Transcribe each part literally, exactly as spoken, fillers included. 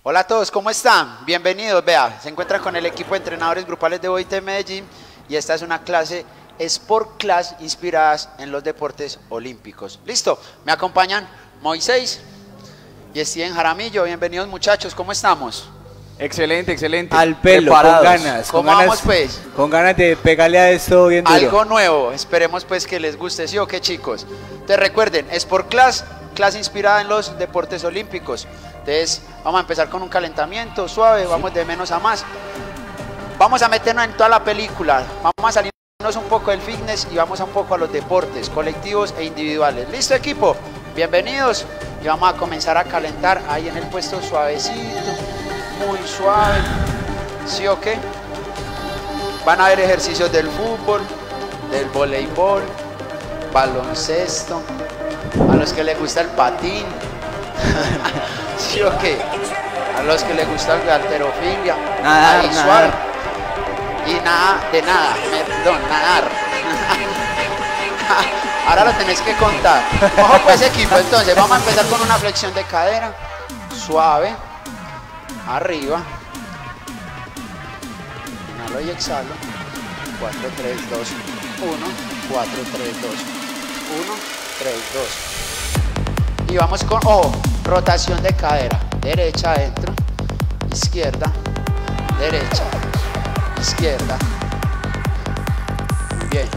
Hola a todos, ¿cómo están? Bienvenidos, vea, se encuentran con el equipo de entrenadores grupales de Boite Medellín y esta es una clase Sport Class inspiradas en los deportes olímpicos. ¿Listo? Me acompañan Moisés y Steven Jaramillo. Bienvenidos muchachos, ¿cómo estamos? Excelente, excelente. Al pelo, Preparados. con ganas. ¿Cómo con ganas, vamos pues? Con ganas de pegarle a esto bien duro. Algo nuevo, esperemos pues que les guste, ¿sí o qué chicos? Entonces recuerden, Sport Class, clase inspirada en los deportes olímpicos. Entonces vamos a empezar con un calentamiento suave, vamos de menos a más. Vamos a meternos en toda la película, vamos a salirnos un poco del fitness y vamos a un poco a los deportes colectivos e individuales. ¿Listo equipo? Bienvenidos y vamos a comenzar a calentar ahí en el puesto suavecito, muy suave, ¿sí o qué? Van a haber ejercicios del fútbol, del voleibol, baloncesto, a los que les gusta el patín, ¿sí o qué? A los que les gusta la halterofilia, Nadar, ahí nadar. suave. Y nada, de nada, perdón, nadar. Ahora lo tenés que contar. Ojo pues equipo, entonces vamos a empezar con una flexión de cadera, suave, arriba. Inhalo y exhalo. cuatro, tres, dos, uno, cuatro, tres, dos, uno, tres, dos. Y vamos con, ojo, rotación de cadera. Derecha adentro, izquierda, derecha, izquierda. Muy bien.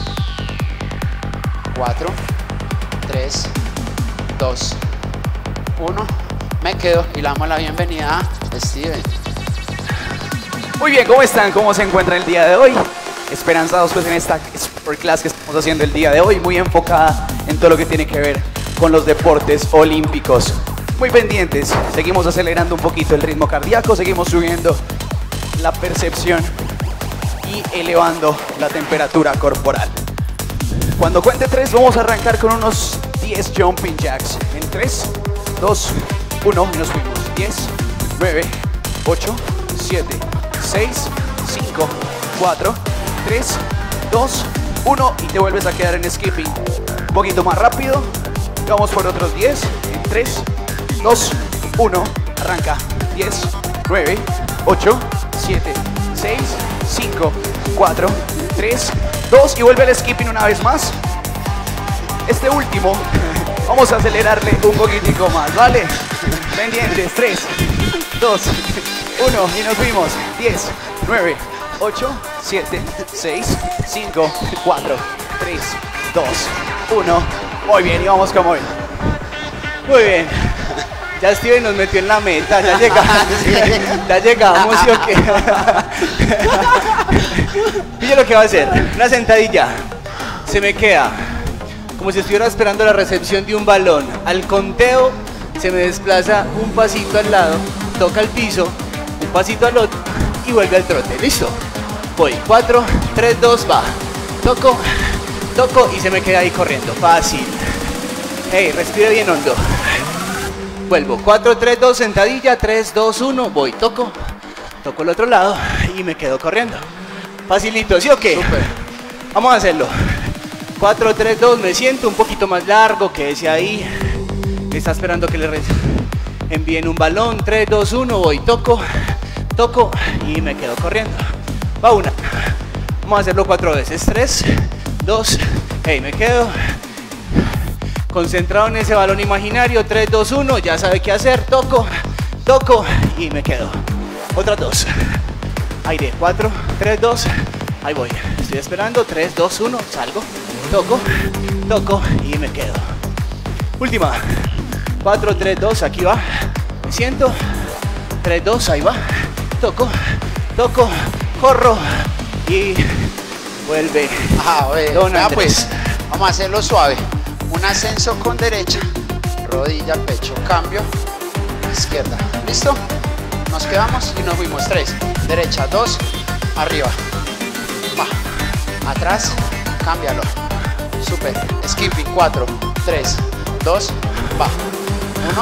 cuatro, tres, dos, uno. Me quedo y le damos la bienvenida a Steven. Muy bien, ¿cómo están? ¿Cómo se encuentran el día de hoy? Esperanzados pues en esta Sport Class que estamos haciendo el día de hoy, muy enfocada en todo lo que tiene que ver con los deportes olímpicos. Muy pendientes, seguimos acelerando un poquito el ritmo cardíaco, seguimos subiendo la percepción y elevando la temperatura corporal. Cuando cuente tres vamos a arrancar con unos diez jumping jacks. En tres, dos, uno y nos fuimos. diez, nueve, ocho, siete, seis, cinco, cuatro, tres, dos, uno y te vuelves a quedar en skipping. Un poquito más rápido. Vamos por otros diez. En tres, dos, uno. Arranca. diez, nueve, ocho, siete, seis, cinco, cuatro, tres, dos y vuelve al skipping una vez más. Este último vamos a acelerarle un poquitico más, ¿vale? Pendientes. tres, dos, uno y nos fuimos. diez, nueve, ocho, siete, seis, cinco, cuatro, tres, dos, uno. Muy bien, y vamos como hoy. Muy bien. Ya Steven nos metió en la meta, ya llegamos. Ya llegamos, ¿sí o qué? Pille lo que va a hacer. Una sentadilla. Se me queda como si estuviera esperando la recepción de un balón. Al conteo se me desplaza un pasito al lado, toca el piso, un pasito al otro y vuelve al trote. ¿Listo? Voy. cuatro, tres, dos, va. Toco, toco y se me queda ahí corriendo. Fácil. Hey, respire bien hondo. Vuelvo. cuatro, tres, dos, sentadilla. tres, dos, uno. Voy. Toco. Toco el otro lado y me quedo corriendo. Facilito, ¿sí o qué? Súper. Vamos a hacerlo. cuatro, tres, dos. Me siento un poquito más largo. Quédese ahí. Está esperando que le envíen un balón. tres, dos, uno. Voy. Toco. Toco y me quedo corriendo. Va una. Vamos a hacerlo cuatro veces. tres, dos. Hey, me quedo concentrado en ese balón imaginario. tres, dos, uno. Ya sabe qué hacer. Toco. Toco y me quedo. Otras dos. Aire. cuatro, tres, dos. Ahí voy. Estoy esperando. tres, dos, uno. Salgo. Toco. Toco y me quedo. Última. cuatro, tres, dos. Aquí va. Me siento. tres, dos. Ahí va. Toco. Toco. Corro. Y vuelve. Ah, ve, Don vea, Andrés. pues, vamos a hacerlo suave. Un ascenso con derecha, rodilla, pecho, cambio, izquierda. ¿Listo? Nos quedamos y nos fuimos. tres, derecha, dos, arriba, va, atrás, cámbialo. Super, skipping, cuatro, tres, dos, va, uno,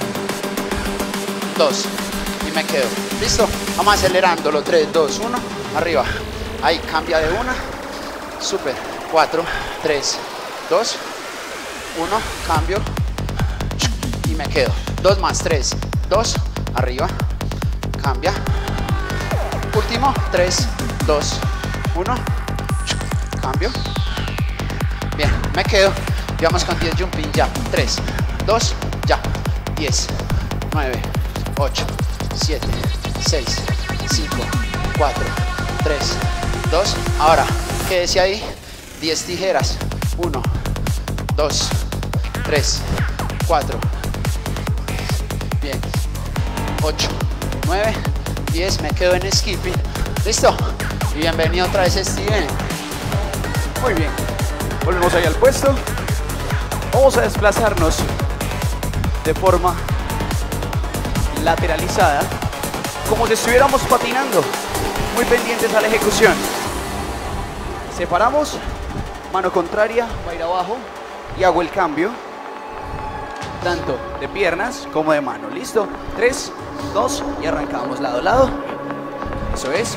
dos, y me quedo. ¿Listo? Vamos acelerándolo. tres, dos, uno, arriba. Ahí, cambia de una. Super, cuatro, tres, dos, uno, cambio y me quedo. Dos más, tres, dos, arriba, cambia. Último, tres, dos, uno, cambio. Bien, me quedo. Y vamos con diez jumping ya. tres, dos, ya. diez, nueve, ocho, siete, seis, cinco, cuatro, tres, dos. Ahora, quédese ahí. diez tijeras. uno, dos, tres, cuatro. Bien. ocho, nueve, diez. Me quedo en skipping. ¿Listo? Y bienvenido otra vez, Steven. Muy bien. Volvemos ahí al puesto. Vamos a desplazarnos de forma lateralizada, como si estuviéramos patinando, muy pendientes a la ejecución. Separamos, mano contraria, va a ir abajo y hago el cambio, tanto de piernas como de mano. ¿Listo? tres, dos y arrancamos lado a lado. Eso es.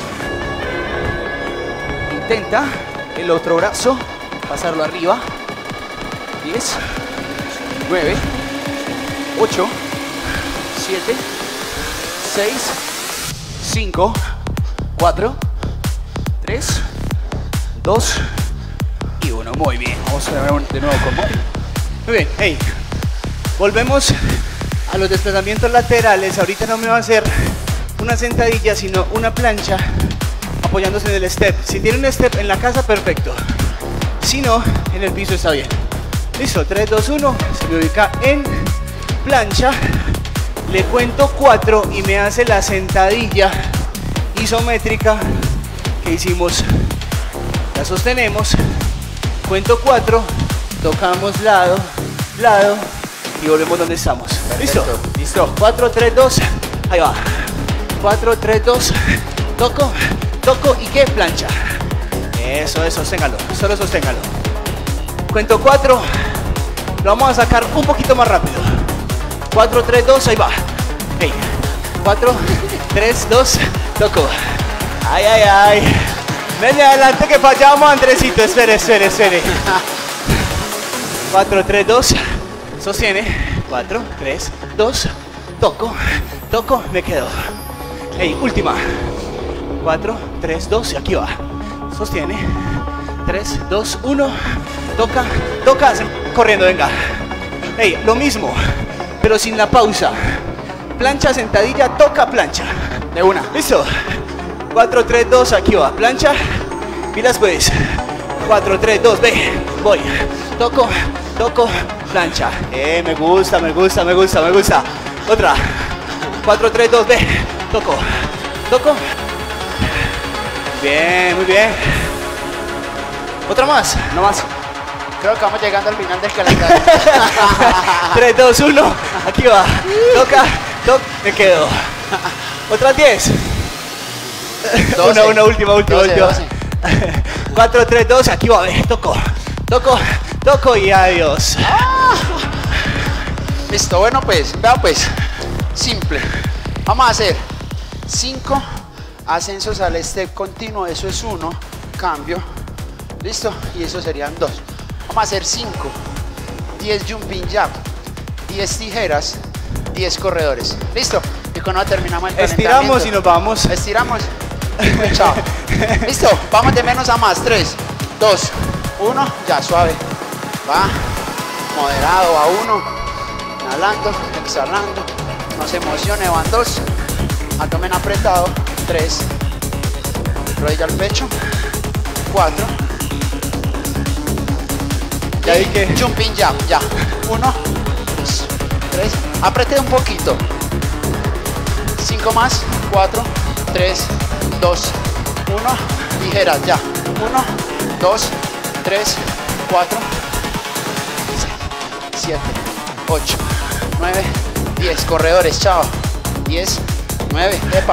Intenta el otro brazo, pasarlo arriba. diez, nueve, ocho, siete, seis, cinco, cuatro, tres, dos y uno. Muy bien. Vamos a ver de nuevo con Moy. Muy bien, hey. Volvemos a los desplazamientos laterales. Ahorita no me va a hacer una sentadilla, sino una plancha apoyándose en el step. Si tiene un step en la casa, perfecto. Si no, en el piso está bien. Listo, tres, dos, uno, se me ubica en plancha, le cuento cuatro y me hace la sentadilla isométrica que hicimos. La sostenemos, cuento cuatro, tocamos lado, lado y volvemos donde estamos. Listo, listo, cuatro, tres, dos, ahí va. cuatro, tres, dos, toco, toco y ¿qué? Plancha. Eso es, sosténgalo, solo sosténgalo. Cuento cuatro, lo vamos a sacar un poquito más rápido. cuatro, tres, dos, ahí va. Hey. cuatro, tres, dos, toco. Ay, ay, ay. Ven adelante que fallamos, Andresito. Espere, espere, espere. cuatro, tres, dos, sostiene. cuatro, tres, dos, toco, toco, me quedo. Hey, última. cuatro, tres, dos, y aquí va. Sostiene. tres, dos, uno. Toca, toca, corriendo, venga. Hey, lo mismo, pero sin la pausa. Plancha, sentadilla, toca, plancha. De una. Listo. cuatro, tres, dos, aquí va. Plancha. Pilas pues. cuatro, tres, dos, ve. Voy. Toco, toco, plancha. Eh, me gusta, me gusta, me gusta, me gusta. Otra. cuatro, tres, dos, ve. Toco, toco. Bien, muy bien. Otra más. No más. Creo que vamos llegando al final del calendario. tres, dos, uno, aquí va. Toca, toca, me quedo. Otras diez. Una, una última, última, doce, última. doce. cuatro, tres, dos, aquí va. Ve, toco, toco, toco y adiós. Ah. Listo, bueno pues, vea pues, simple. Vamos a hacer cinco ascensos al step continuo, eso es uno, cambio. Listo, y eso serían dos. Vamos a hacer cinco, diez jumping jab, diez tijeras, diez corredores. Listo, y con eso terminamos el Estiramos y nos vamos. Estiramos. Chao. Listo, vamos de menos a más. tres, dos, uno, ya suave. Va, moderado a uno, inhalando, exhalando. No se emocione, van dos. Abdomen apretado. tres, rodilla al pecho. cuatro. Ya vi que Jumping jab, ya. uno, dos, tres. Apreté un poquito. cinco más. cuatro, tres, dos, uno. Tijeras, ya. uno, dos, tres, cuatro, siete, ocho, nueve, diez. Corredores, chao. diez, nueve, epa.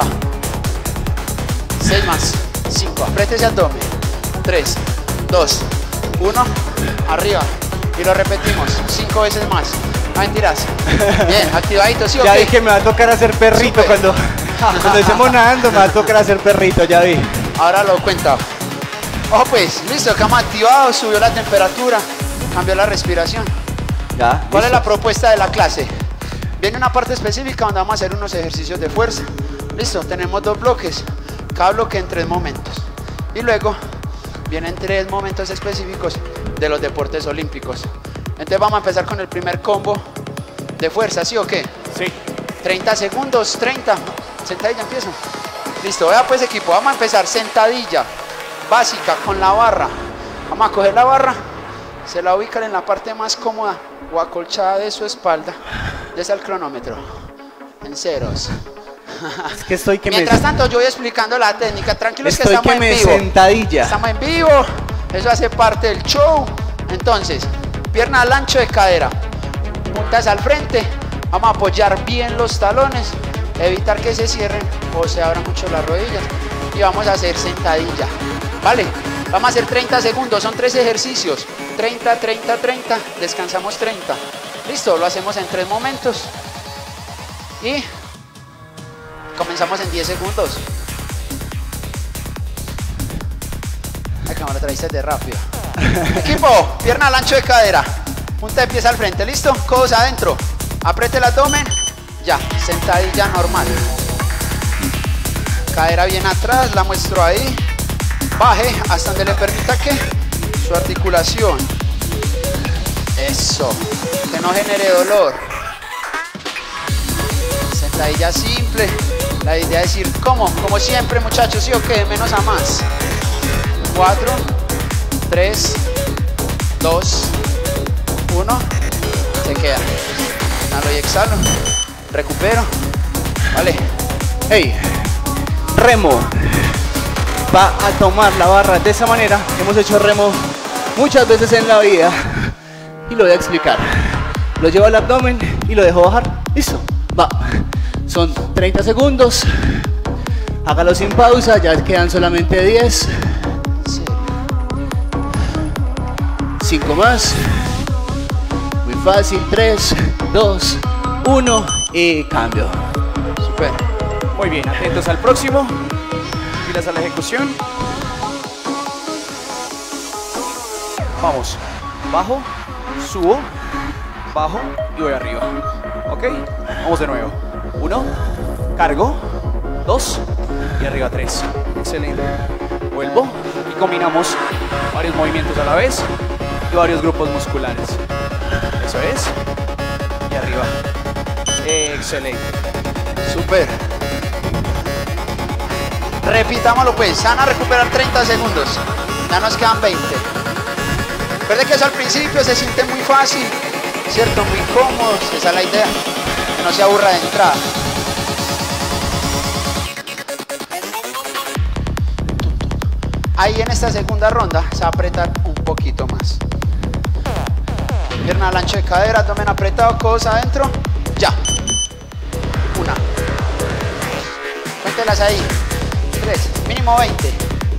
seis más. cinco. Apriete ese abdomen. tres, dos, uno. Arriba. Y lo repetimos cinco veces más. No mentiras. Bien, activadito, ¿sí o ya qué? vi que me va a tocar hacer perrito. Súper. cuando, cuando estemos nadando me va a tocar hacer perrito, ya vi. Ahora lo cuenta. Ojo pues, listo, cama activado, subió la temperatura, cambió la respiración. Ya, ¿Cuál es listo. la propuesta de la clase? Viene una parte específica donde vamos a hacer unos ejercicios de fuerza. Listo, tenemos dos bloques, cada bloque en tres momentos. Y luego vienen tres momentos específicos de los deportes olímpicos. Entonces vamos a empezar con el primer combo de fuerza, ¿sí o qué? Sí. treinta segundos, treinta. Sentadilla, empiezo. Listo, vea pues equipo, vamos a empezar sentadilla básica con la barra. Vamos a coger la barra, se la ubican en la parte más cómoda o acolchada de su espalda. Ya está el cronómetro en ceros. Es que estoy que Mientras me... tanto yo voy explicando la técnica. Tranquilos que Estoy estamos que me en vivo. sentadilla. Estamos en vivo. Eso hace parte del show. Entonces, pierna al ancho de cadera, puntas al frente. Vamos a apoyar bien los talones, evitar que se cierren o se abran mucho las rodillas. Y vamos a hacer sentadilla. Vale, vamos a hacer treinta segundos. Son tres ejercicios. treinta, treinta, treinta. Descansamos treinta. Listo, lo hacemos en tres momentos. Y comenzamos en diez segundos. La cámara traíste de rápido. Equipo, pierna al ancho de cadera, punta de pies al frente, listo, codos adentro, apriete el abdomen, ya, sentadilla normal. Cadera bien atrás, la muestro ahí, baje hasta donde le permita que su articulación, eso, que no genere dolor. Sentadilla simple, la idea es ir como, como siempre muchachos, ¿sí o qué? Menos a más. cuatro, tres, dos, uno, se queda. Inhalo y exhalo, recupero, vale. Hey, remo. Va a tomar la barra de esa manera. Hemos hecho remo muchas veces en la vida y lo voy a explicar. Lo llevo al abdomen y lo dejo bajar. Listo, va. Son treinta segundos. Hágalo sin pausa, ya quedan solamente diez. cinco más. Muy fácil. tres, dos, uno y cambio. Super. Muy bien, atentos al próximo. Pilas a la ejecución. Vamos. Bajo, subo, bajo y voy arriba. ¿Ok? Vamos de nuevo. Uno, cargo. Dos y arriba tres. Excelente. Vuelvo y combinamos varios movimientos a la vez y varios grupos musculares. Eso es. Y arriba. Excelente. Super. Repitámoslo pues, van a recuperar treinta segundos. Ya nos quedan veinte. Recuerde que eso al principio se siente muy fácil, ¿cierto? Muy cómodo, esa es la idea. Que no se aburra de entrada. Ahí en esta segunda ronda se va a apretar un poquito más. Pierna al ancho de cadera, abdomen apretado, codos adentro. Ya. Una. Cuéntelas ahí. Tres. Mínimo veinte.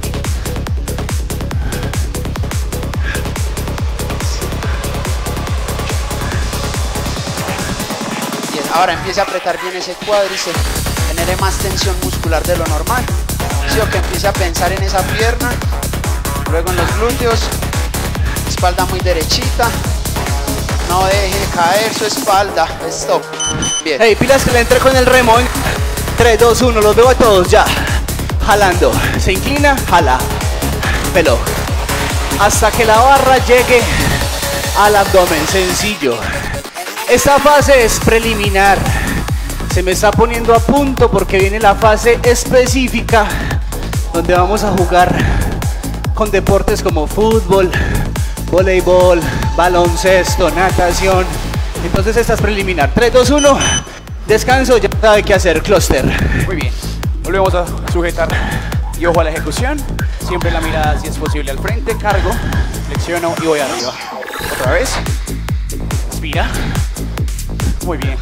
diez. Ahora empiece a apretar bien ese cuádriceps. Genere más tensión muscular de lo normal. Sí, o que empiece a pensar en esa pierna. Luego en los glúteos. Espalda muy derechita. No deje caer su espalda. Stop. Bien. Hey, pilas que le entré con el remo. tres, dos, uno, los veo a todos ya. Jalando. Se inclina, jala. Pelo. Hasta que la barra llegue al abdomen. Sencillo. Esta fase es preliminar. Se me está poniendo a punto porque viene la fase específica donde vamos a jugar con deportes como fútbol, voleibol, baloncesto, natación. Entonces esta es preliminar. tres, dos, uno, descanso, ya sabe qué hacer, clúster. Muy bien, volvemos a sujetar y ojo a la ejecución. Siempre la mirada, si es posible, al frente, cargo, flexiono y voy arriba. Otra vez, respira. Muy bien.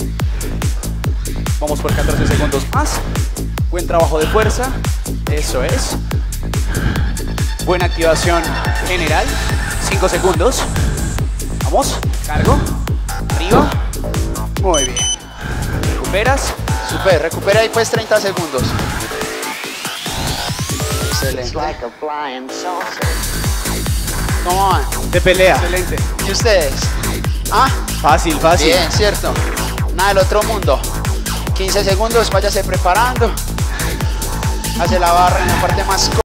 Vamos por catorce segundos más. Buen trabajo de fuerza. Eso es. Buena activación general. cinco segundos. Vamos. Cargo. Arriba. Muy bien. Recuperas. Super. Recupera ahí pues treinta segundos. Excelente. ¿Cómo van? De pelea. Excelente. ¿Y ustedes? ¿Ah? Fácil, fácil. Bien, cierto. Nada del otro mundo. quince segundos, váyase preparando. Hace la barra en la parte más corta.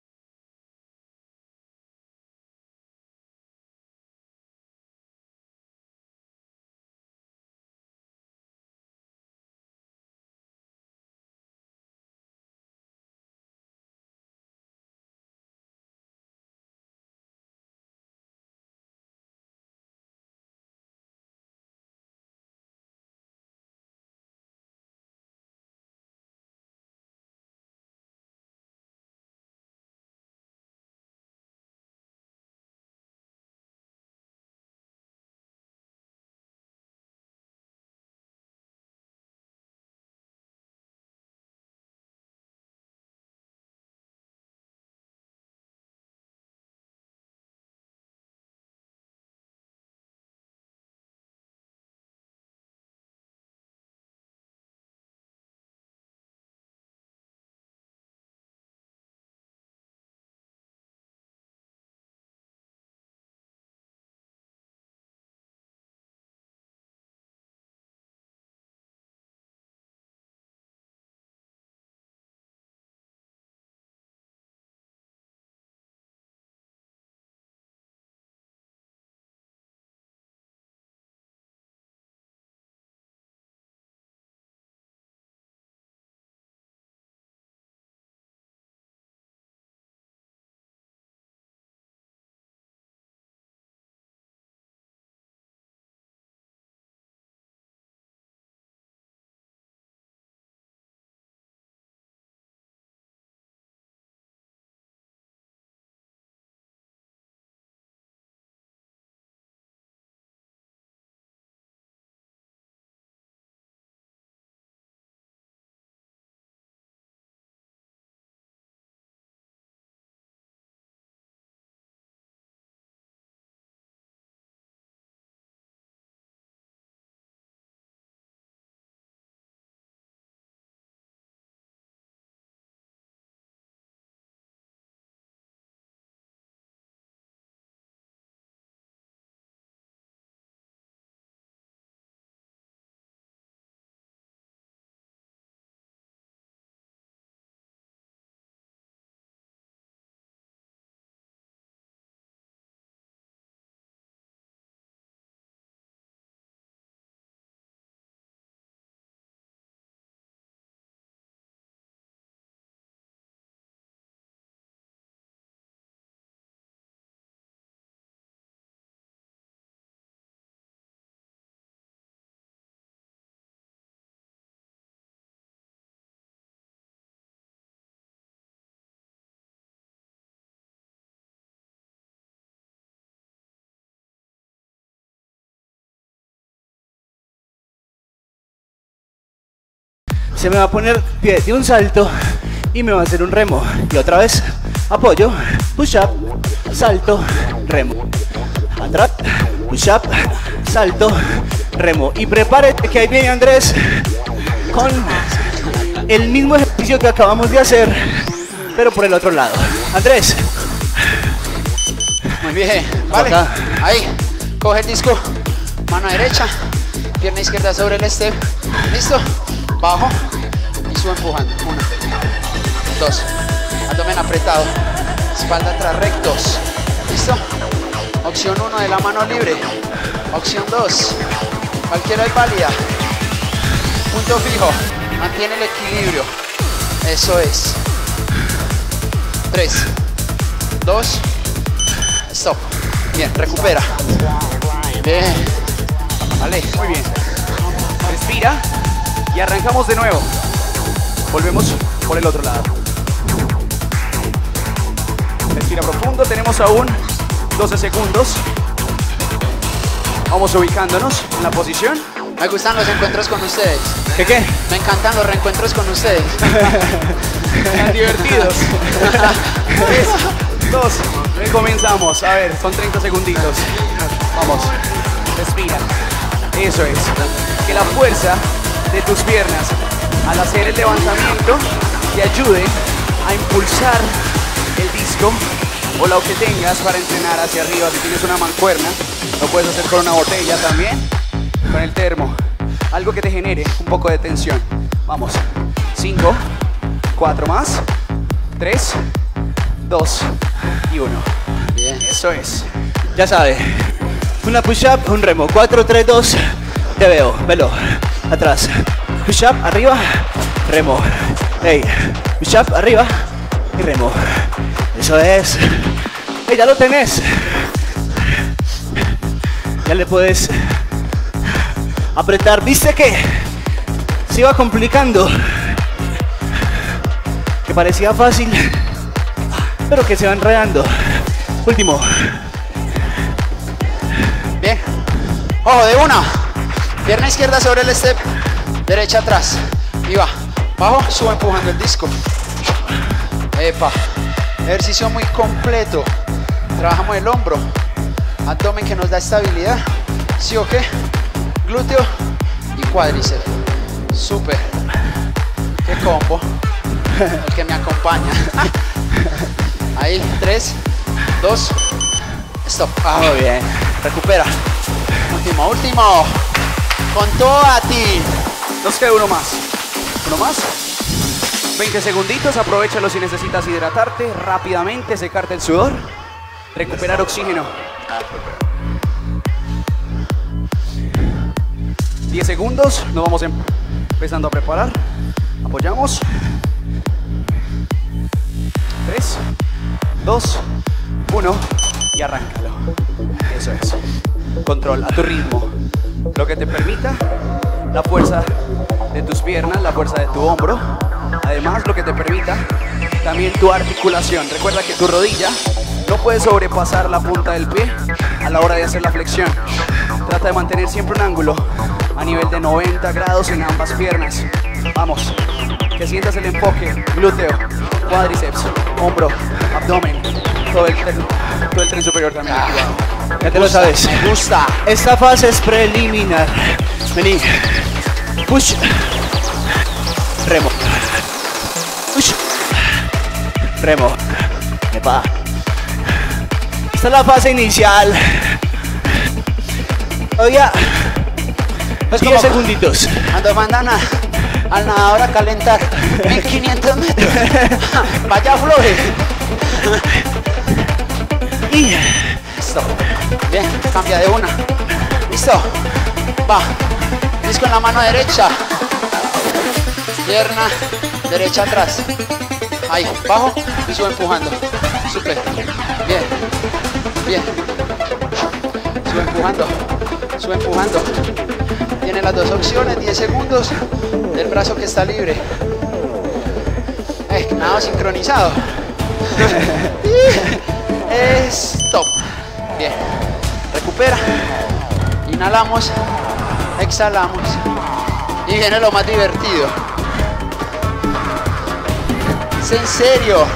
Se me va a poner pie de un salto y me va a hacer un remo. Y otra vez, apoyo, push up, salto, remo. Atrás, push up, salto, remo. Y prepárate que ahí viene Andrés con el mismo ejercicio que acabamos de hacer, pero por el otro lado. Andrés. Muy bien, vale. Acá. Ahí, coge el disco, mano derecha, pierna izquierda sobre el step. ¿Listo? Bajo y subo empujando. Uno, dos, abdomen apretado, espalda atrás, rectos. ¿Listo? Opción uno de la mano libre. Opción dos, cualquiera es válida. Punto fijo, mantiene el equilibrio. Eso es. Tres, dos, stop. Bien, recupera. Bien. Vale, muy bien. Respira. Y arrancamos de nuevo. Volvemos por el otro lado. Respira profundo. Tenemos aún doce segundos. Vamos ubicándonos en la posición. Me gustan los encuentros con ustedes. ¿Qué qué? Me encantan los reencuentros con ustedes. Están divertidos. Tres, dos, comenzamos. A ver, son treinta segunditos. Vamos. Respira. Eso es. Que la fuerza de tus piernas al hacer el levantamiento te ayude a impulsar el disco o lo que tengas para entrenar hacia arriba. Si tienes una mancuerna, lo puedes hacer con una botella también, con el termo. algo que te genere un poco de tensión. Vamos, cinco, cuatro más, tres, dos y uno. Bien. Eso es. Ya sabe, una push-up, un remo, cuatro, tres, dos, te veo, velo, atrás, push-up, arriba, remo, hey, push-up, arriba y remo, eso es, hey, ya lo tenés, ya le puedes apretar, viste que se iba complicando, que parecía fácil, pero que se va enredando, último. Bien. Ojo, de una. Pierna izquierda sobre el step. Derecha atrás. Y va. Bajo, subo empujando el disco. Epa. Ejercicio muy completo. Trabajamos el hombro. Abdomen que nos da estabilidad. ¿Sí o qué? Glúteo y cuádriceps. Súper. Qué combo. El que me acompaña. Ahí, tres, dos, stop. Ah, Muy bien. recupera. Último, último. Con toda a ti. Nos queda uno más. Uno más. veinte segunditos, aprovechalo si necesitas hidratarte rápidamente, secarte el sudor, recuperar oxígeno. diez segundos, nos vamos em- empezando a preparar. Apoyamos. tres, dos, uno y arráncalo. Eso es. Control a tu ritmo. Lo que te permita la fuerza de tus piernas, la fuerza de tu hombro. Además, lo que te permita también tu articulación. Recuerda que tu rodilla no puede sobrepasar la punta del pie a la hora de hacer la flexión. Trata de mantener siempre un ángulo a nivel de noventa grados en ambas piernas. Vamos, que sientas el enfoque, glúteo, cuádriceps, hombro, abdomen, todo el tren, todo el tren superior también activado. Ya te lo sabes. Me gusta. Esta fase es preliminar. Vení. Push. Remo. Push. Remo. Epa. Esta es la fase inicial. Todavía Es diez como segunditos. cuando mandan a- al nadador a calentar mil quinientos metros. Vaya floje. Y Listo. Bien, cambia de una. Listo. Va. Disco en la mano derecha. Pierna derecha atrás. Ahí, bajo y subo empujando. Súper. Bien. Bien. Sube empujando. Sube empujando. Tiene las dos opciones. diez segundos del brazo que está libre. Eh, nado sincronizado. Stop. Bien. Recupera. Inhalamos. Exhalamos. Y viene lo más divertido. Es en serio.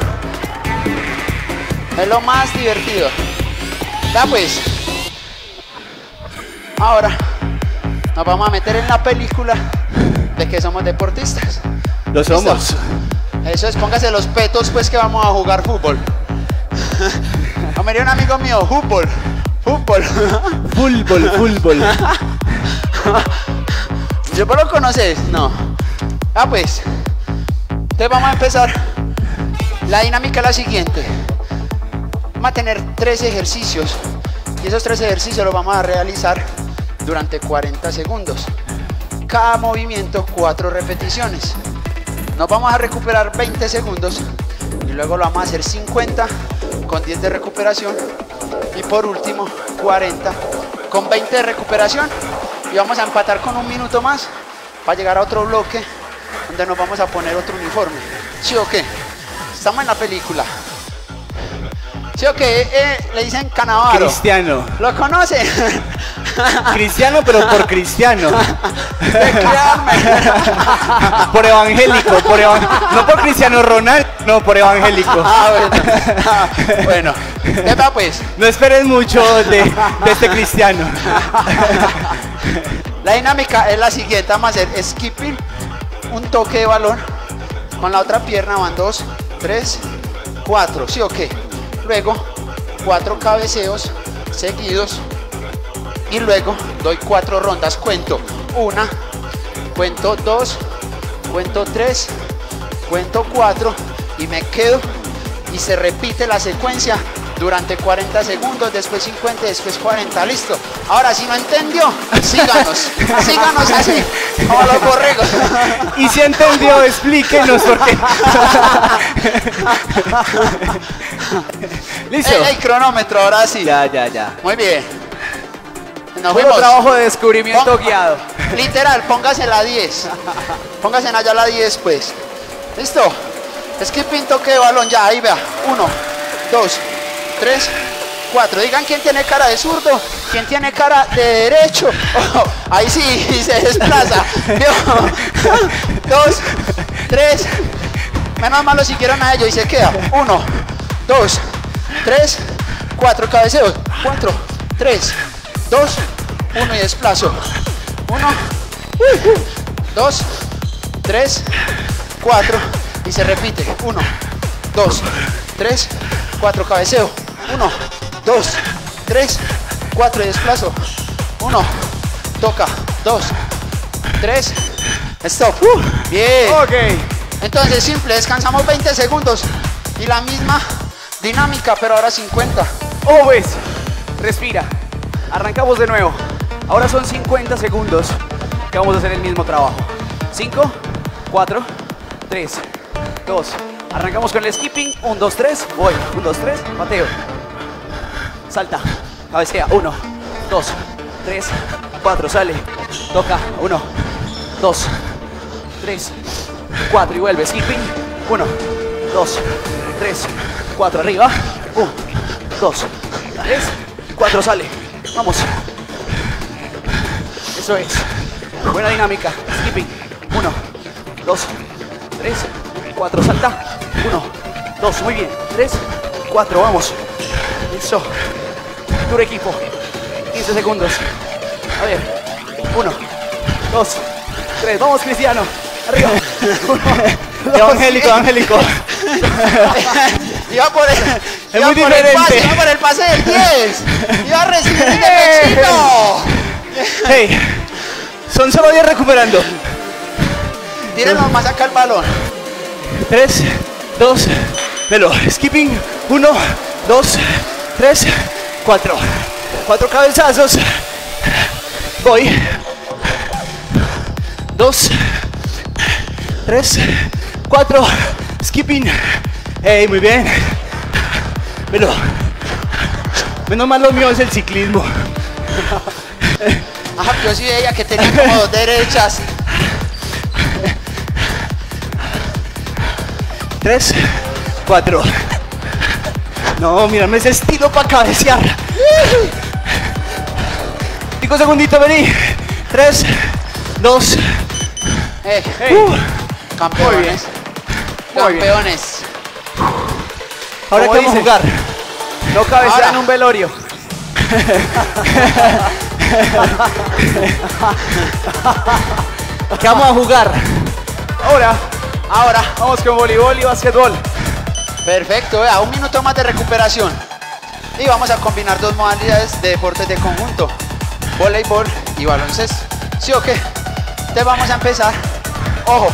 Es lo más divertido. Da pues. Ahora nos vamos a meter en la película de que somos deportistas. lo somos. Eso es, póngase los petos pues que vamos a jugar fútbol. No, me dio un amigo mío, fútbol, fútbol. Fútbol, fútbol. ¿Yo vos lo conoces? No. Ah, pues. Entonces vamos a empezar. La dinámica es la siguiente. Vamos a tener tres ejercicios. Y esos tres ejercicios los vamos a realizar durante cuarenta segundos. Cada movimiento, cuatro repeticiones. Nos vamos a recuperar veinte segundos. Y luego lo vamos a hacer cincuenta con diez de recuperación. Y por último, cuarenta con veinte de recuperación. Y vamos a empatar con un minuto más para llegar a otro bloque donde nos vamos a poner otro uniforme. ¿Sí o qué? Estamos en la película. ¿Sí o qué? Eh, le dicen Canavaro. Cristiano. ¿Lo conoce? Cristiano, pero por cristiano. De crearme. Por evangélico, por evan- no por Cristiano Ronaldo, no, por evangélico. Ah, bueno. Ah, bueno. ¿Qué va pues? No esperes mucho de, de este cristiano. La dinámica es la siguiente. Vamos a hacer skipping, un toque de balón. Con la otra pierna van dos, tres, cuatro. ¿Sí o qué? Luego, cuatro cabeceos seguidos. Y luego doy cuatro rondas. Cuento. Una, cuento dos, cuento tres, cuento cuatro y me quedo y se repite la secuencia durante cuarenta segundos, después cincuenta, después cuarenta, listo. Ahora si no entendió, síganos, síganos así, como los borregos. Y si entendió, explíquenos por qué. Listo. El, el cronómetro, ahora sí. Ya, ya, ya. Muy bien. Nos Bueno, fuimos. trabajo de descubrimiento Pon- guiado. Literal, póngase la diez. Póngase allá la diez, pues. ¿Listo? Skipping, toque de balón, ya, ahí vea. Uno, dos, tres, cuatro. Digan quién tiene cara de zurdo, quién tiene cara de derecho. Oh, ahí sí se desplaza. ¿Vio? Dos, tres. Menos mal lo siguieron a ellos y se queda. Uno, dos, tres, cuatro. Cabeceo. Cuatro, tres, dos, uno y desplazo. Uno, dos, tres, cuatro y se repite. Uno, dos, tres, cuatro. Cabeceo. Uno, dos, tres, cuatro y desplazo. Uno, toca. Dos, tres, stop. Bien. Ok. Entonces simple, descansamos veinte segundos y la misma dinámica, pero ahora cincuenta. Oh, ves. Respira. Arrancamos de nuevo. Ahora son cincuenta segundos que vamos a hacer el mismo trabajo. cinco, cuatro, tres, dos. Arrancamos con el skipping. uno, dos, tres. Voy. uno, dos, tres. Pateo. Salta. Cabecea. uno, dos, tres, cuatro. Sale. Toca. uno, dos, tres, cuatro. Y vuelve. Skipping. uno, dos, tres, cuatro. Arriba. uno, dos, tres, cuatro. Sale. Vamos. Eso es. Buena dinámica. Skipping. uno, dos, tres, cuatro. Salta. uno, dos. Muy bien. tres, cuatro. Vamos. Eso. Duro equipo. quince segundos. A ver. uno, dos, tres. Vamos, Cristiano. Arriba. uno, dos, Evangélico, evangélico. Iba por el, Es iba muy por el diferente. pase, iba por el pase del diez. Iba a recibir el de pechito. Hey, son solo diez recuperando. Tírenos más acá el balón. tres, dos, velo. Skipping. uno, dos, tres, cuatro. cuatro cabezazos. Voy. dos, tres, cuatro. Skipping. Hey, muy bien. Velo. Menos mal lo mío es el ciclismo. Ajá, yo sí veía que tenía como dos derechas. tres, cuatro. No, mírame ese estilo para cabecear. Cinco segunditos, vení. tres, dos. Eh, Uh, campeones. Muy bien. Campeones. ahora ¿Cómo que vamos a dice? jugar. No cabecea Ahora. en un velorio. ¿Qué vamos a jugar? Ahora Ahora, vamos con voleibol y básquetbol. perfecto, vea, un minuto más de recuperación. Y vamos a combinar dos modalidades de deportes de conjunto. Voleibol y baloncesto. ¿Sí o qué? Entonces vamos a empezar. Ojo.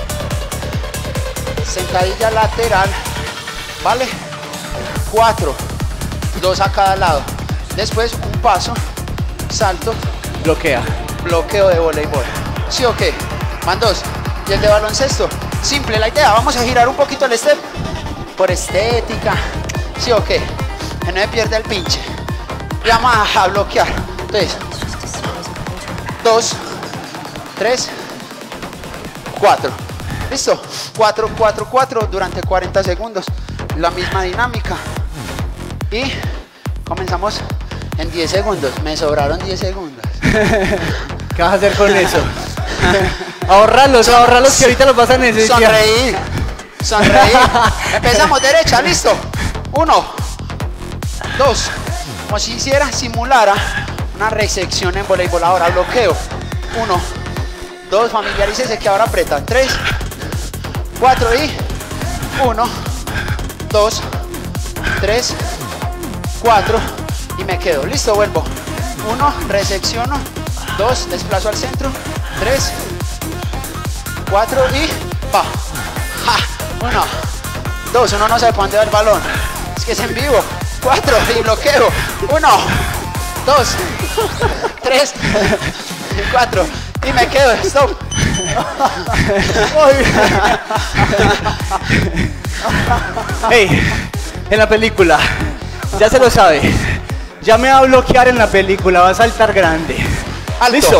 Sentadilla lateral. ¿Vale? Cuatro. Dos a cada lado. Después un paso. Salto. Bloquea. Bloqueo de voleibol. ¿Sí o qué? Van dos. Y el de baloncesto. Simple la idea. Vamos a girar un poquito el step. Por estética. ¿Sí o qué? Que no se pierda el pinche. Y vamos a, a bloquear. Entonces. Dos. Tres. Cuatro. ¿Listo? Cuatro, cuatro, cuatro durante cuarenta segundos. La misma dinámica. Y comenzamos en diez segundos. Me sobraron diez segundos. ¿Qué vas a hacer con eso? Ahorralos, ahorralos que ahorita los vas a necesitar. Sonreír. Sonreír. Empezamos derecha, listo. Uno. Dos. Como si hiciera, simulara una resección en voleibol. Ahora bloqueo. Uno. Dos. Familiarícese que ahora apretan. Tres. Cuatro y. Uno. Dos. Tres. Cuatro. Y me quedo. Listo, vuelvo. Uno. Resecciono. Dos. Desplazo al centro. Tres. cuatro y pa. Ja. Uno, dos, uno no sabe para dónde va el balón. Es que es en vivo. Cuatro y bloqueo. Uno, dos, tres, cuatro y me quedo. Stop. Hey, en la película, ya se lo sabe. Ya me va a bloquear en la película, va a saltar grande. Alto. ¿Listo?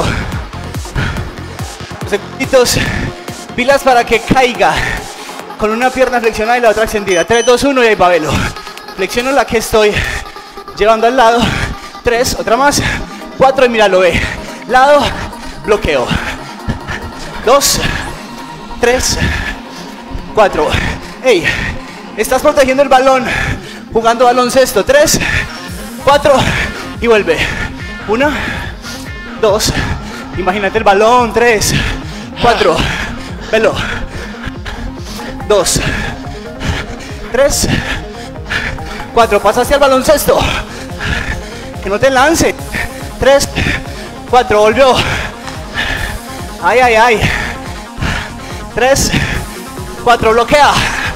Segunditos, pilas para que caiga con una pierna flexionada y la otra extendida. tres, dos, uno y ahí va, velo. Flexiono la que estoy llevando al lado. tres, otra más. cuatro y mira, lo ve. Lado, bloqueo. dos, tres, cuatro. Ey, estás protegiendo el balón, jugando baloncesto. tres, cuatro y vuelve. uno, dos. Imagínate el balón. tres, cuatro. Velo. dos, tres, cuatro. Pasa hacia el baloncesto. Que no te lance. tres, cuatro. Volvió. Ay, ay, ay. tres, cuatro. Bloquea.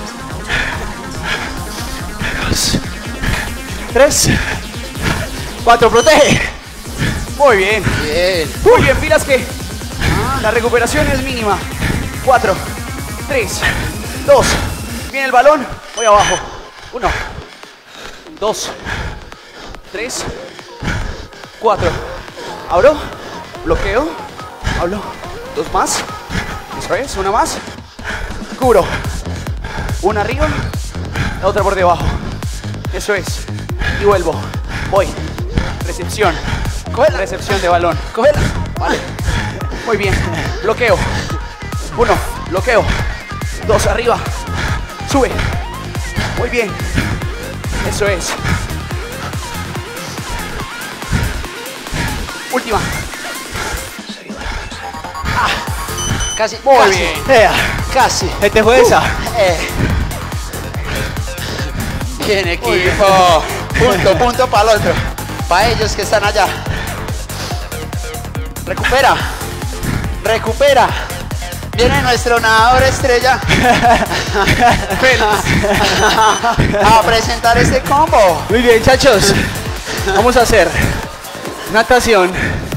dos, tres, cuatro. Protege. Muy bien. Bien. Muy bien, pilas que la recuperación es mínima. cuatro, tres, dos. Viene el balón. Voy abajo. uno, dos, tres, cuatro. Abro. Bloqueo. Hablo. Dos más. Eso es. Una más. Cubro. Una arriba. La otra por debajo. Eso es. Y vuelvo. Voy. Recepción. Cógela. Recepción de balón. Cógela. Vale. Muy bien. Bloqueo. Uno. Bloqueo. Dos arriba. Sube. Muy bien. Eso es. Última. Casi. Muy casi, bien. Ea, Casi. este fue esa. Eh. Bien, equipo. Punto, punto para el otro. Para ellos que están allá. Recupera. Recupera. Viene nuestro nadador estrella a presentar este combo. Muy bien, chachos. Vamos a hacer natación.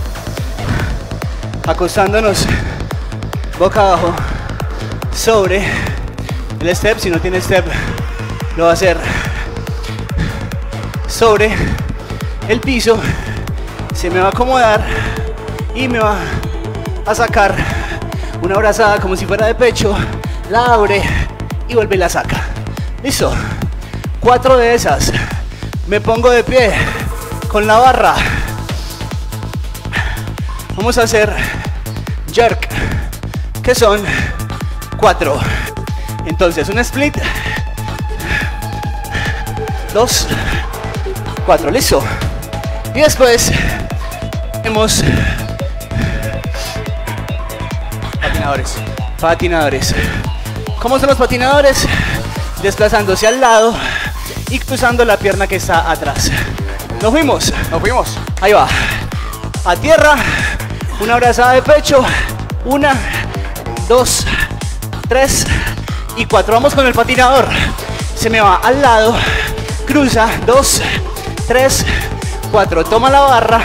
Acostándonos boca abajo sobre el step. Si no tiene step, lo va a hacer sobre el piso. Se me va a acomodar y me va a sacar una abrazada como si fuera de pecho. La abre y vuelve y la saca. Listo. Cuatro de esas. Me pongo de pie con la barra. Vamos a hacer jerk, que son cuatro. Entonces un split, dos, cuatro. Listo. Y después hemos Patinadores. patinadores. ¿Cómo son los patinadores? Desplazándose al lado y cruzando la pierna que está atrás. Nos fuimos. Nos fuimos. Ahí va. A tierra. Una abrazada de pecho. Una, dos, tres y cuatro. Vamos con el patinador. Se me va al lado. Cruza. Dos, tres, cuatro. Toma la barra.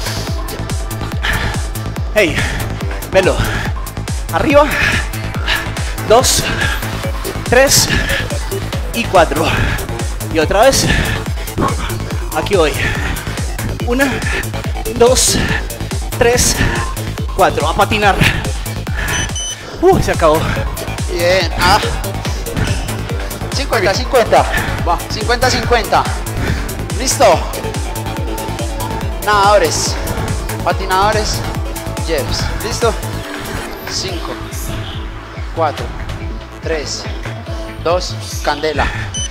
Hey, velo. Arriba. Dos, tres y cuatro. Y otra vez. Aquí voy. Una, dos, tres, cuatro. A patinar. Uh, se acabó. Bien. Ah. cincuenta, cincuenta. Va. cincuenta, cincuenta. Listo. Nadadores. Patinadores. Jerks. Listo. cinco, cuatro, tres, dos, candela.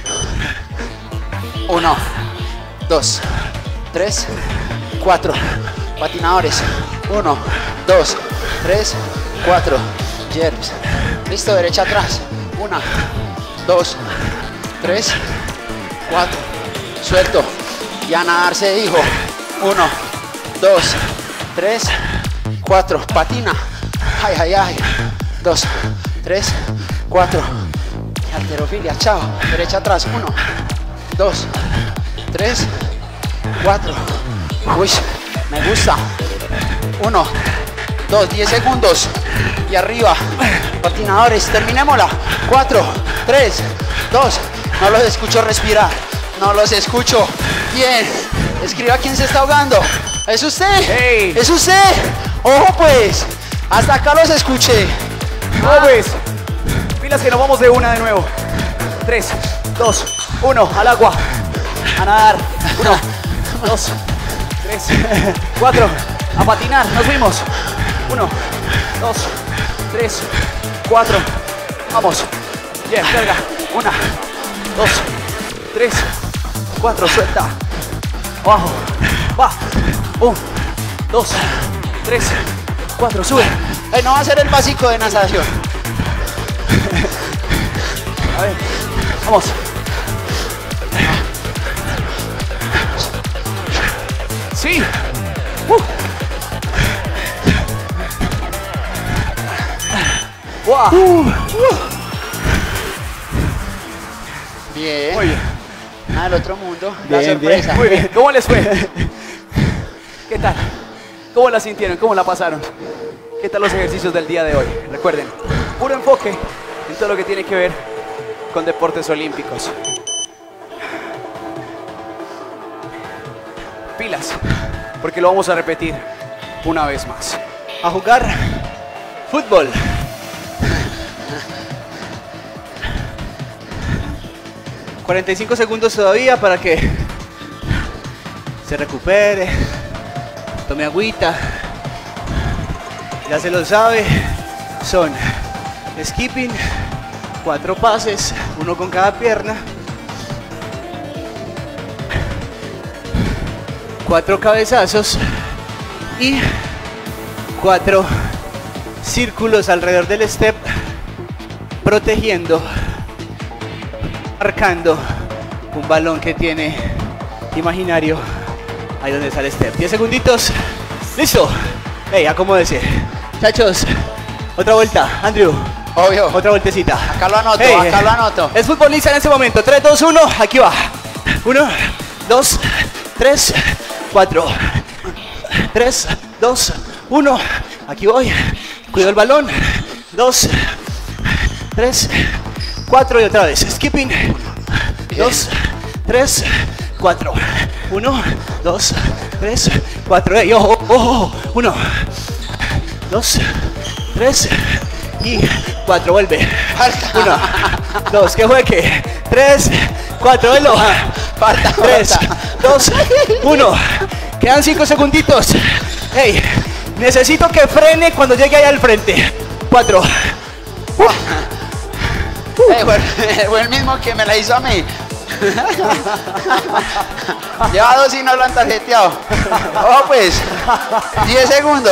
uno, dos, tres, cuatro. Patinadores. uno, dos, tres, cuatro. Jerks. Listo, derecha atrás. uno, dos, tres, cuatro. Suelto. Y a nadar se dijo. uno, dos, tres, cuatro. Patina. Ay, ay, ay. dos, tres, cuatro. Halterofilia, chao. Derecha atrás, uno, dos, tres, cuatro. Uy, me gusta. Uno, dos, diez segundos. Y arriba, patinadores, terminémosla. Cuatro, tres, dos. No los escucho respirar. No los escucho. Bien. Escriba quién se está ahogando. ¿Es usted? Hey. ¿Es usted? Ojo pues. Hasta acá los escuché. No, pues. Pilas que nos vamos de una de nuevo. Tres, dos, uno. Al agua. A nadar. Uno, dos, tres, cuatro. A patinar. Nos fuimos. Uno, dos, tres, cuatro. Vamos. Bien, carga. Una, dos, tres, cuatro. Suelta. Abajo. Va. Un, dos, tres, cuatro. Sube. Eh, no va a ser el básico de natación. A ver. Vamos. Sí. Uh. Wow. Uh. Bien. Muy bien. Nada del otro mundo. La Bien, sorpresa. Muy bien. ¿Cómo les fue? ¿Qué tal? ¿Cómo la sintieron? ¿Cómo la pasaron? ¿Qué tal los ejercicios del día de hoy? Recuerden, puro enfoque en todo lo que tiene que ver con deportes olímpicos. Pilas, porque lo vamos a repetir una vez más. A jugar fútbol. cuarenta y cinco segundos todavía para que se recupere, tome agüita. Ya se lo sabe, son skipping, cuatro pases, uno con cada pierna, cuatro cabezazos y cuatro círculos alrededor del step, protegiendo, marcando un balón que tiene imaginario ahí donde sale step. diez segunditos, listo. Hey, acomódese. Chachos, otra vuelta, Andrew. Obvio. Otra vueltecita. Acá lo anoto, Hey, acá lo anoto. es futbolista en ese momento. tres, dos, uno, aquí va. uno, dos, tres, cuatro. tres, dos, uno, aquí voy. Cuido el balón. dos, tres, cuatro y otra vez. Skipping. dos, tres, cuatro. uno, dos, tres, cuatro. Hey, ojo, ojo. uno, dos, tres y cuatro. Vuelve. uno, dos, que juegue. tres, cuatro, velo. Falta, tres, falta. dos, uno. Quedan cinco segunditos. Hey, necesito que frene cuando llegue ahí al frente. cuatro. Eh, fue, fue el mismo que me la hizo a mí. Lleva dos y no lo han tarjeteado. Oh, pues. diez segundos.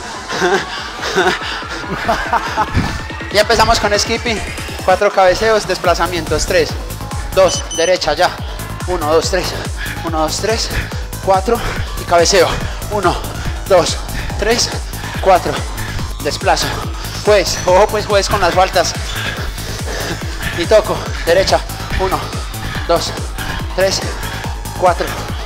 Y empezamos con skipping. Cuatro cabeceos, desplazamientos. tres, dos, derecha ya. uno, dos, tres. uno, dos, tres. cuatro. Y cabeceo. uno, dos, tres, cuatro. Desplazo. Pues, ojo, pues juegues con las faltas. Y toco. Derecha. uno, dos, tres, cuatro.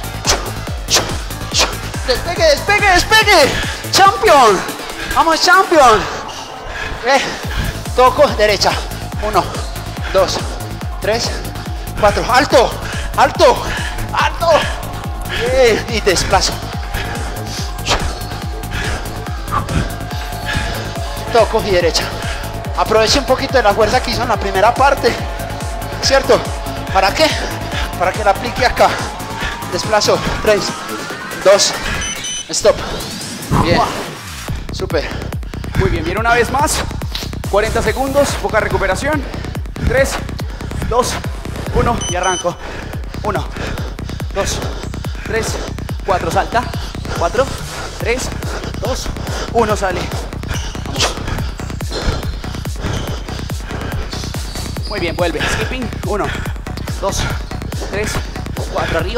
Despegue, despegue, despegue. Champion. Vamos, champion. Eh, toco, derecha. uno, dos, tres, cuatro. Alto, alto, alto. Eh, y desplazo. Toco y derecha. Aproveche un poquito de la fuerza que hizo en la primera parte. ¿Cierto? ¿Para qué? Para que la aplique acá. Desplazo. tres, dos, stop. Bien. Súper. Muy bien, bien, una vez más. cuarenta segundos, poca recuperación. tres, dos, uno y arranco. uno, dos, tres, cuatro, salta. cuatro, tres, dos, uno, sale. Muy bien, vuelve. Skipping. uno, dos, tres, cuatro, arriba.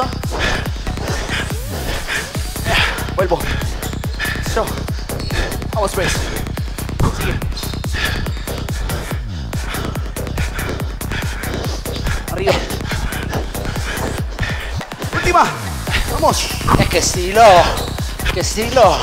Vuelvo. So. Vamos pues. Sigue. última. Vamos. Eh, ¡Qué estilo! ¡Qué estilo!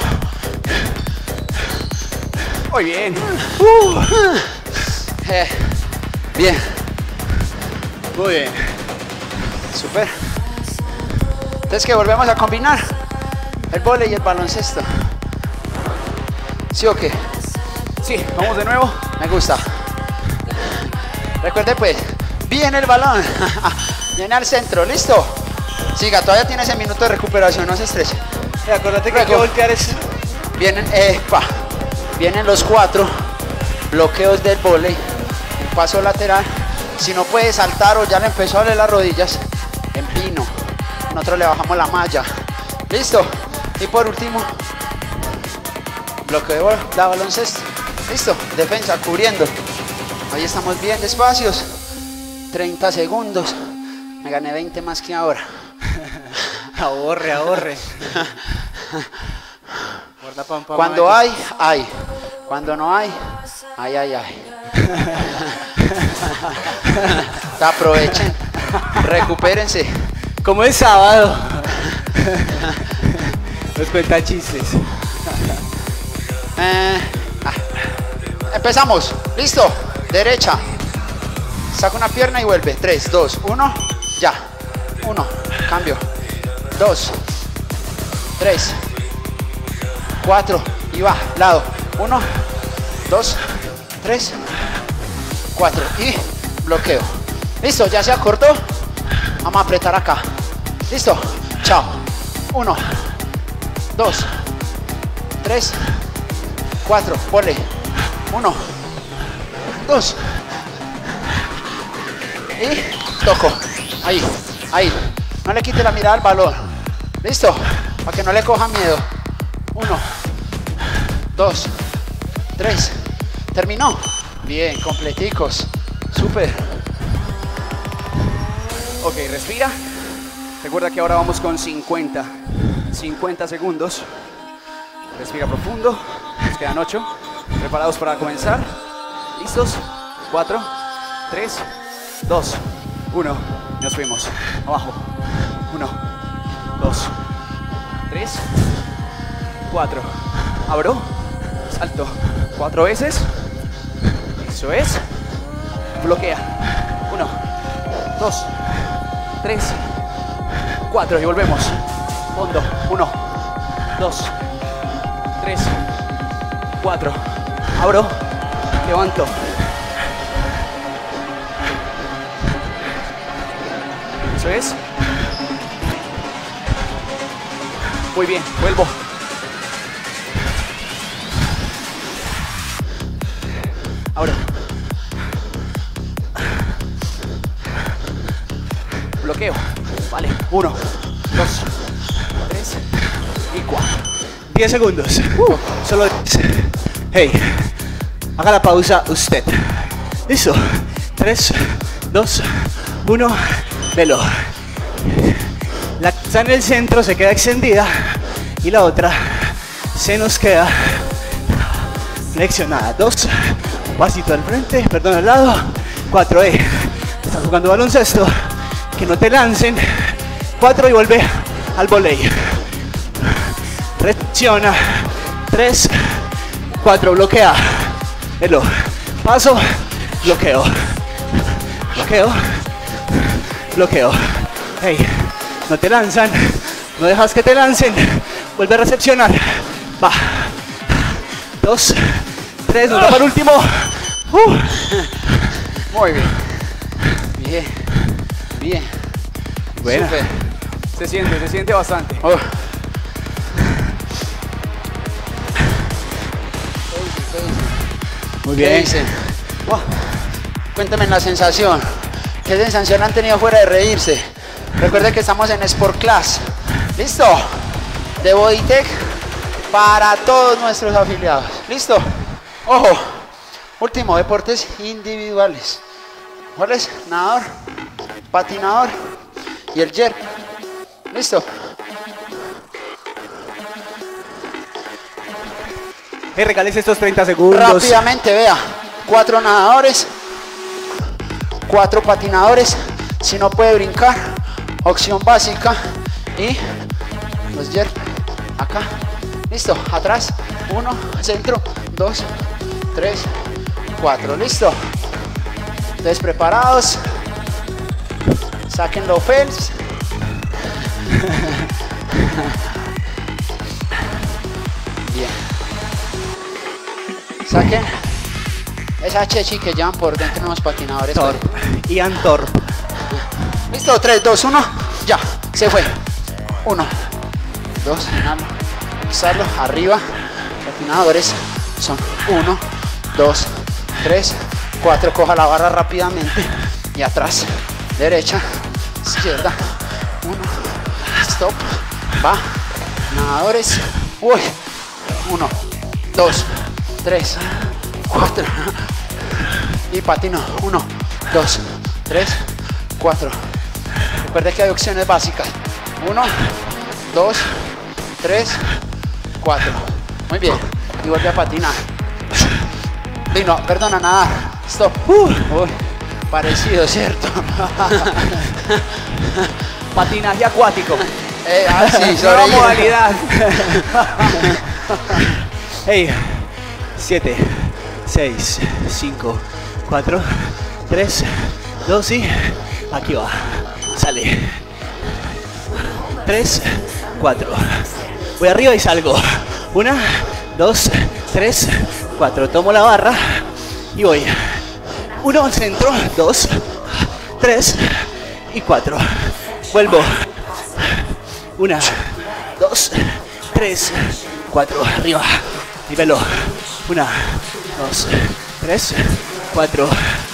Muy bien. Uh. Eh, bien. Muy bien. Súper. Entonces, ¿qué? Volvemos a combinar el vóley y el baloncesto. ¿Sí o qué? Sí, vamos de nuevo. Me gusta. Recuerde pues, bien el balón. Viene al centro, ¿listo? Siga, todavía tiene ese minuto de recuperación, no se estrese. Eh, acuérdate que hay que voltear es... Vienen, eh, pa. Vienen los cuatro bloqueos del vóley. Un paso lateral. Si no puede saltar o ya le empezó a doler las rodillas, empino. Nosotros le bajamos la malla. ¿Listo? Y por último, bloqueo de bol la baloncesto. ¿Listo? Defensa, cubriendo. Ahí estamos bien despacios. treinta segundos. Me gané veinte más que ahora. Ahorre, ahorre. Guarda pam, pam, Cuando ay. hay, hay. Cuando no hay, ay, ay, ay. Aprovechen. Recupérense. Como es sábado. Nos cuenta chistes. Eh, ah. Empezamos. ¿Listo? Derecha. Saca una pierna y vuelve. tres, dos, uno. Ya. uno. Cambio. dos. tres. cuatro. Y va. Lado. uno. dos. tres. cuatro. Y bloqueo. ¿Listo? Ya se acortó. Vamos a apretar acá. ¿Listo? Chao. uno. dos. tres. cuatro. Ponle. uno. dos. Y toco. Ahí. Ahí. No le quite la mirada al balón. ¿Listo? Para que no le coja miedo. uno. dos. tres. Terminó. Bien, completicos. Súper. Ok, respira. Recuerda que ahora vamos con cincuenta. cincuenta segundos. Respira profundo. Nos quedan ocho. Preparados para comenzar. ¿Listos? cuatro, tres, dos, uno. Nos fuimos. Abajo. uno, dos, tres, cuatro. Abro. Salto. Cuatro veces. Eso es. Bloquea. uno, dos, tres, cuatro. Y volvemos. Fondo. uno, dos, tres, cuatro. Abro. Levanto. Eso es. Muy bien. Vuelvo. Abro. Bloqueo. Vale. Uno, dos, tres y cuatro. diez segundos. Uh, solo diez. Hey, haga la pausa usted. Listo. tres, dos, uno. Velo. La que está en el centro se queda extendida y la otra se nos queda flexionada. Dos. Pasito al frente, perdón al lado. Cuatro. Eh. Estás jugando baloncesto. Que no te lancen. Cuatro y vuelve al volei. Reacciona. Tres. Cuatro. Bloquea. Velo. Paso. Bloqueo. Bloqueo. Bloqueo. Hey, no te lanzan. No dejas que te lancen. Vuelve a recepcionar. Va. Dos. Tres. Nos da para último. Uh. Muy bien. Bien. Bien. Buena. Súper. Se siente, se siente bastante. Oh. Muy ¿Qué bien. dicen? Oh. Cuéntame la sensación. ¿Qué sensación han tenido fuera de reírse? Recuerden que estamos en Sport Class. ¿Listo? De Bodytech para todos nuestros afiliados. ¿Listo? Ojo. Último, deportes individuales. ¿Cuáles? Nadador, patinador y el jerk. ¿Listo? Hey, regales estos treinta segundos. Rápidamente, vea. Cuatro nadadores, cuatro patinadores. Si no puede brincar, opción básica, Y los jerk acá. Listo, atrás. Uno, centro, dos, tres, cuatro. Listo. Entonces preparados. Saquen los Phelps. Bien. Saquen esa chechi que llevan por dentro unos patinadores. Torp. Ian Torp. Listo, tres, dos, uno. Ya, se fue. Uno, dos, inhalo. Exhalo, arriba. Patinadores son uno, dos, tres, cuatro. Coja la barra rápidamente. Y atrás, derecha, izquierda. Uno, stop. Va. Nadadores. Uy. Uno, dos, tres, cuatro. Y patino. Uno, dos, tres, cuatro. Recuerde que hay opciones básicas. Uno, dos, tres, cuatro. Muy bien. Y vuelve a patinar. Y no, perdona, nada. Stop. Uh. Uy, parecido, ¿cierto? Patinaje acuático. Eh, ah, sí, sobre Nueva hielo. modalidad. Hey, siete, seis, cinco, cuatro, tres, dos y aquí va. Sale. tres, cuatro. Voy arriba y salgo. Una, dos, tres, cuatro. Tomo la barra y voy. Uno, centro, dos, tres y cuatro. Vuelvo. Una, dos, tres, cuatro. Arriba. Nivelo. Una, dos, tres, cuatro.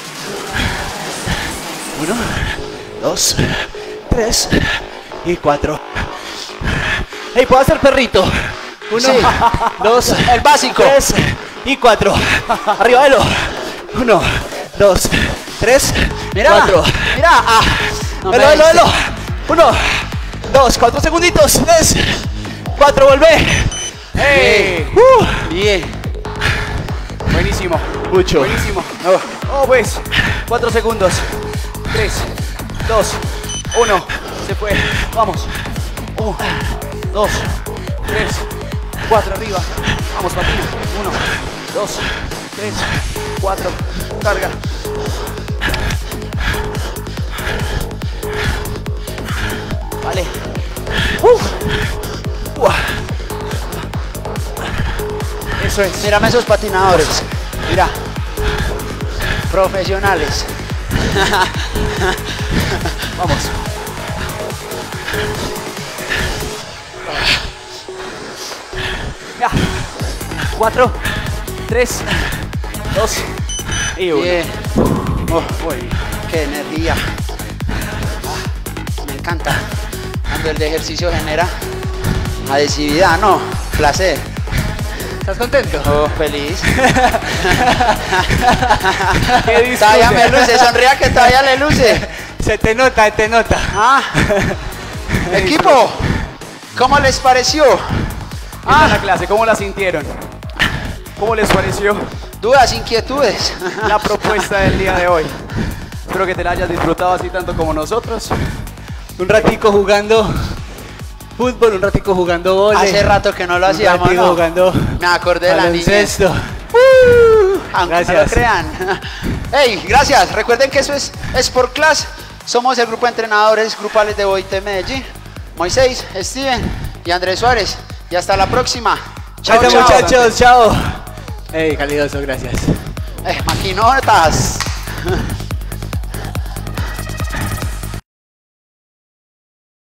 Uno, dos, tres y cuatro. Hey, ¿puedo hacer perrito? Uno, Sí. dos, El básico. tres y cuatro. Arriba, velo. Uno, dos, tres, Mira, cuatro. mira. Ah, no me Velo, velo, diste. velo. Uno, dos, cuatro segunditos. Tres, cuatro, volvé. ¡Hey! Uh, Bien. Buenísimo. mucho. Buenísimo. Oh, pues. Cuatro segundos. Tres, dos, uno. Se fue. Vamos. Uno, dos, tres, cuatro arriba. Vamos, patina. Uno, dos, tres, cuatro. Carga. Vale. Uh. Uah. Eso es. Mírame esos patinadores. Mira. Profesionales. Vamos. Ya. Cuatro, tres, dos y uno. Bien. Oh, uy, qué energía. Ah, me encanta. Cuando el ejercicio genera adhesividad, no, placer. ¿Estás contento? Oh, feliz. Qué disfrute. Todavía me luce, sonría que todavía le luce. Se te nota, se te nota. Ah, equipo, ¿cómo les pareció? Ah, la clase, ¿cómo la sintieron? ¿Cómo les pareció Dudas, inquietudes. la propuesta del día de hoy? Espero que te la hayas disfrutado así tanto como nosotros. Un ratico jugando fútbol, un ratico jugando vóley. Hace rato que no lo un hacíamos, ratico ¿no? jugando Me acordé de la niñez. baloncesto. Uh, aunque no lo Gracias. crean. Hey, gracias. Recuerden que eso es Sport Class. Somos el grupo de entrenadores grupales de Boite Medellín. Moisés, Steven y Andrés Suárez. Y hasta la próxima. Chao, Chao, chao. muchachos, chao. Hey, calidoso, gracias. Eh, maquinotas.